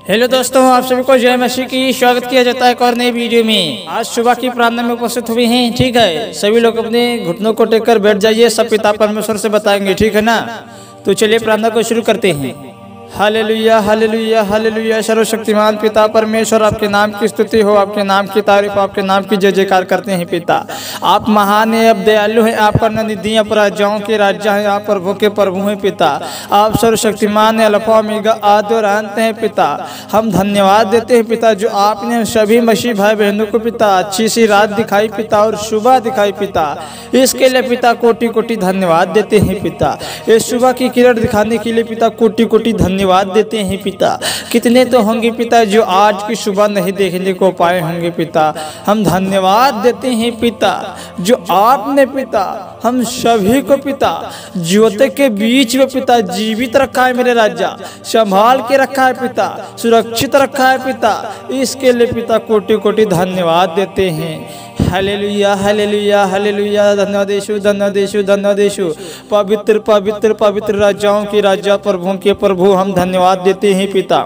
Hello दोस्तों, आप सभी को जय मसीह की स्वागत किया जाता है एक और नई वीडियो में। आज सुबह की प्रार्थना में उपस्थित हुए हैं। ठीक है, सभी लोग अपने घुटनों को टेक कर बैठ जाइए, सब पिता परमेश्वर से बताएंगे। ठीक है ना? तो चलिए प्रार्थना को शुरू करते हैं। Hallelujah hallelujah hallelujah. सर्वशक्तिमान पिता परमेश्वर, आपके नाम की स्तुति हो, आपके नाम की तारीफ, आपके नाम की जय जयकार करते हैं। पिता आप महान है, अब दयालु हैं, आप पर निधि अपराजाओं के राजा हैं, आप प्रभु के प्रभु हैं। पिता आप सर्वशक्तिमान है, अल्फा ओमेगा आदि और अंत हैं। पिता हम धन्यवाद देते हैं पिता, जो आपने सभी मसीह भाई बहनों को पिता अच्छी सी रात दिखाई पिता और सुबह दिखाई पिता, इसके लिए पिता कोटि कोटि धन्यवाद देते हैं। पिता इस सुबह की किरण दिखाने के लिए पिता कोटि कोटि धन्यवाद देते हैं। पिता कितने तो होंगे पिता जो आज की सुबह नहीं देखने को पाए होंगे। पिता हम धन्यवाद देते हैं पिता, जो आपने पिता हम सभी को पिता ज्योति के बीच में पिता जीवित रखा है। मेरे राजा संभाल के रखा है पिता, सुरक्षित रखा है पिता, इसके लिए पिता कोटि कोटि धन्यवाद देते हैं। Hallelujah hallelujah hallelujah. धन्यवाद यीशु, धन्यवाद यीशु, धन्यवाद यीशु। पवित्र पवित्र पवित्र राजाओं के राजा, प्रभुओं के प्रभु, हम धन्यवाद देते हैं पिता।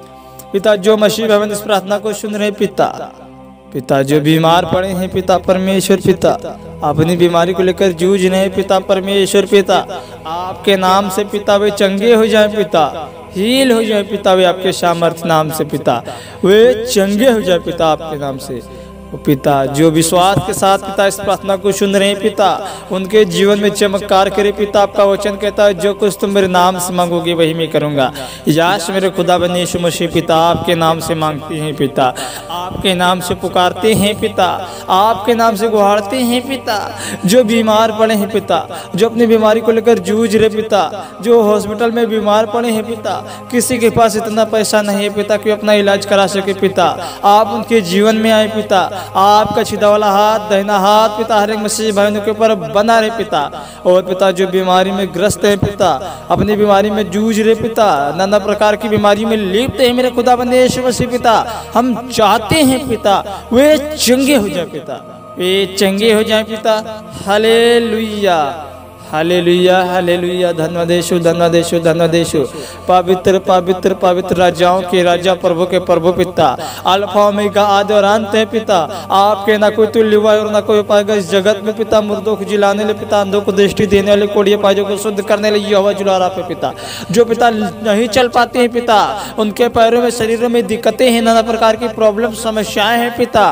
पिता जो मसीह भवन इस प्रार्थना को सुन रहे पिता, पिता जो बीमार पड़े हैं पिता परमेश्वर, पिता अपनी बीमारी को लेकर जूझ रहे हैं पिता परमेश्वर, पिता आपके नाम से पिता वे चंगे हो जाए पिता, हील हो जाए पिता, वे आपके सामर्थ्य नाम से पिता वे चंगे हो जाए पिता आपके नाम से। पिता जो विश्वास के साथ पिता इस प्रार्थना को सुन रहे हैं पिता, उनके जीवन में चमत्कार करे पिता। आपका वचन कहता है जो कुछ तुम मेरे नाम से मांगोगे वही मैं करूंगा। याश मेरे खुदा बने यीशु मसीह पिता, आपके नाम से मांगते हैं पिता, आपके नाम से पुकारते हैं पिता, आपके नाम से गुहारते हैं पिता। जो बीमार पड़े हैं पिता, जो अपनी बीमारी को लेकर जूझ रहे पिता, जो हॉस्पिटल में बीमार पड़े हैं पिता, किसी के पास इतना पैसा नहीं है पिता कि अपना इलाज करा सके पिता, आप उनके जीवन में आए पिता। आपका छिदा वाला हाथ, दहिना हाथ पिता हर एक मसीह भाइयों के ऊपर बना रहे पिता। और पिता जो बीमारी में ग्रस्त है पिता, अपनी बीमारी में जूझ रहे पिता, नाना प्रकार की बीमारी में लिप्त है मेरे खुदा बंदे यीशु मसीह पिता, हम चाहते हैं पिता वे चंगे हो जाए पिता, वे चंगे हो जाए पिता। Hallelujah hallelujah hallelujah. धन्यवाद यीशु, धन्यवाद यीशु, धन्यवाद यीशु। पवित्र पवित्र पवित्र राजाओं के राजा, प्रभु के प्रभु पिता, अल्फा ओमेगा आदि और अंत है पिता। आपके ना कोई तुल्य हुआ और ना कोई पाएगा इस जगत में पिता। मुर्दों को जिलाने ले पिता, अंधों को दृष्टि देने वाले, कोड़िए पाजों को शुद्ध करने ले यहोवा जुलारा पे पिता। जो पिता नहीं चल पाते हैं पिता, उनके पैरों में शरीरों में दिक्कतें हैं, नाना प्रकार की प्रॉब्लम समस्याएं हैं पिता।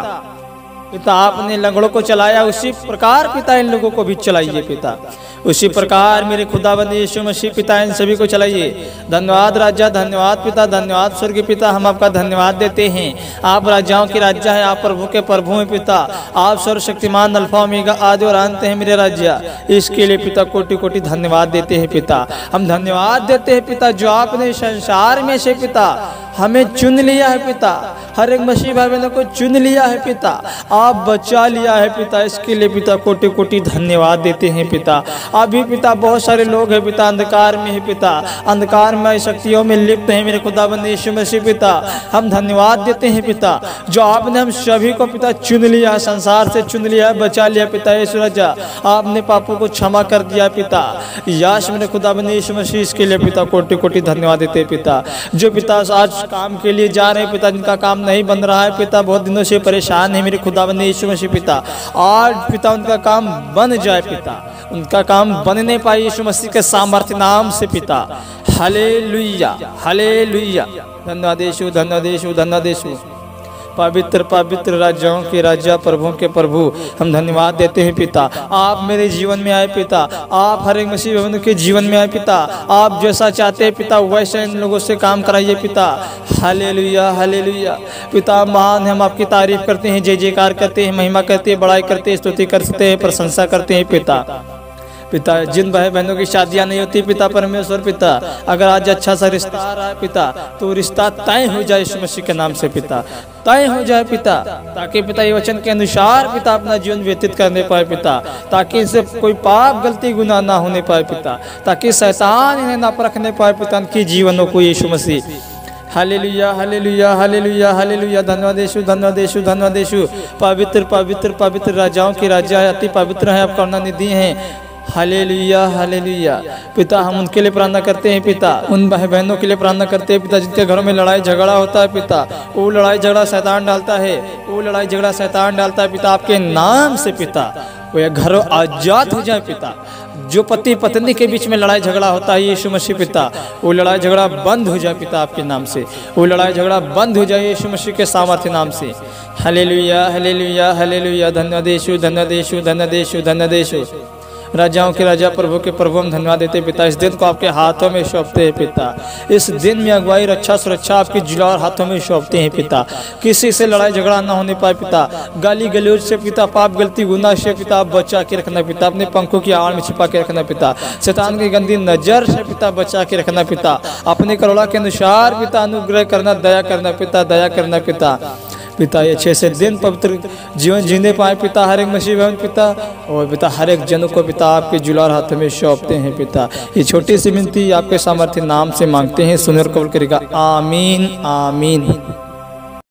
पिता आपने लंगड़ों को चलाया, उसी प्रकार पिता इन लोगों को भी चलाइए पिता, उसी प्रकार मेरे खुदाबंद यीशु मसीह पिता इन सभी को चलाइए। धन्यवाद राजा, धन्यवाद पिता, धन्यवाद स्वर्गीय पिता, हम आपका धन्यवाद देते हैं। आप राजाओं के राजा हैं, आप प्रभु के प्रभु हैं पिता, आप सर्वशक्तिमान अल्फा ओमेगा आदि और अंत हैं मेरे राजा। इसके लिए पिता कोटि कोटि धन्यवाद देते हैं पिता। हम धन्यवाद देते हैं पिता जो आपने संसार में से पिता हमें चुन लिया है पिता, हर एक मसीह भाई बहनों को चुन लिया है पिता, आप बचा लिया है पिता। इसके लिए पिता कोटि कोटि धन्यवाद देते हैं पिता। अभी पिता बहुत सारे लोग हैं पिता अंधकार में है पिता, अंधकार में शक्तियों में लिप्त हैं मेरे खुदाबंद यीशु मसीह पिता। हम धन्यवाद देते हैं पिता जो आपने हम सभी को पिता चुन लिया, संसार से चुन लिया, बचा लिया पिता। यीशु राजा आपने पापों को क्षमा कर दिया पिता। याश मेरे खुदाबंद यीशु मसीह, इसके लिए पिता कोटि कोटि धन्यवाद देते हैं पिता। जो पिता आज काम के लिए जा रहे हैं पिता, जिनका काम नहीं बन रहा है पिता, बहुत दिनों से परेशान है मेरे खुदाबंद यीशु मसीह पिता, आज पिता उनका काम बन जाए पिता, उनका काम बनने पाए यीशु मसीह के सामर्थ्य नाम से पिता। Hallelujah hallelujah. धन्यवाद यीशु, धन्यवाद यीशु, धन्यवाद यीशु। पवित्र पवित्र राजाओं के राजा, प्रभुओं के प्रभु, हम धन्यवाद देते हैं पिता। आप मेरे जीवन में आए पिता, आप हर एक मसीह भवन के जीवन में आए पिता, आप जैसा चाहते हैं पिता वैसे इन लोगों से काम कराइए पिता। Hallelujah hallelujah. पिता महान है, हम आपकी तारीफ करते हैं, जय जयकार करते हैं, महिमा करते हैं, बड़ाई करते हैं, स्तुति करते हैं, प्रशंसा करते हैं पिता। पिता जिन भाई बहनों की शादियां नहीं होती पिता परमेश्वर पिता, अगर आज अच्छा सा रिश्ता आ रहा है पिता, तो रिश्ता तय हो जाए यीशु मसीह के नाम से पिता, तय हो जाए पिता, ताकि पिता ये वचन के अनुसार पिता अपना जीवन व्यतीत करने पाए पिता, ताकि इनसे कोई पाप गलती गुनाह ना होने पाए पिता, ताकि शैतान इन्हें ना परखने पाए पिता इनके जीवनों को यीशु मसीह। Hallelujah hallelujah hallelujah hallelujah. धन्यवाद यीशु, धन्यवाद यीशु, धन्यवाद यीशु। पवित्र पवित्र पवित्र राजाओं के राजा है, अति पवित्र है, आप करुणा निधि हैं, हालेलुया हालेलुया। पिता हम उनके लिए प्रार्थना करते हैं पिता, उन भाई बहनों के लिए प्रार्थना करते हैं पिता जिनके घरों में लड़ाई झगड़ा होता है पिता, वो लड़ाई झगड़ा शैतान डालता है, वो लड़ाई झगड़ा शैतान डालता है पिता, आपके नाम से पिता वो घर आजाद हो जाए पिता। जो पति पत्नी के बीच में लड़ाई झगड़ा होता है यीशु मसीह पिता, वो लड़ाई झगड़ा बंद हो जाए पिता आपके नाम से, वो लड़ाई झगड़ा बंद हो जाए यीशु मसीह के सामर्थ्य नाम से। Hallelujah hallelujah hallelujah. धन्यवाद यीशु, धन्यवाद यीशु, धन्यवाद यीशु, धन्यवाद यीशु। राजाओं के राजा प्रभु के प्रभु हम धन्यवाद देते हैं पिता, इस दिन को आपके हाथों में सौंपते हैं पिता, इस दिन में अगुवाई रक्षा सुरक्षा आपकी जुलार हाथों में सौंपते हैं पिता। किसी से लड़ाई झगड़ा ना होने पाए पिता, गाली गलौज से पिता, पाप गलती गुनाह से पिता आप बचा के रखना पिता, अपने पंखों की आड़ में छिपा के रखना पिता, शैतान की गंदी नजर से पिता बचा के रखना पिता, अपने करुणा के अनुसार पिता अनुग्रह करना, दया करना पिता, दया करना पिता। पिता ये अच्छे से दिन पवित्र जीवन जीने पाए पिता, हर एक मसीह बहन पिता, और पिता हर एक जन को पिता आपके जुलार हाथ में सौंपते हैं पिता। ये छोटी सी विनती आपके सामर्थ्य नाम से मांगते हैं, सुनर कबूल करेगा। आमीन आमीन।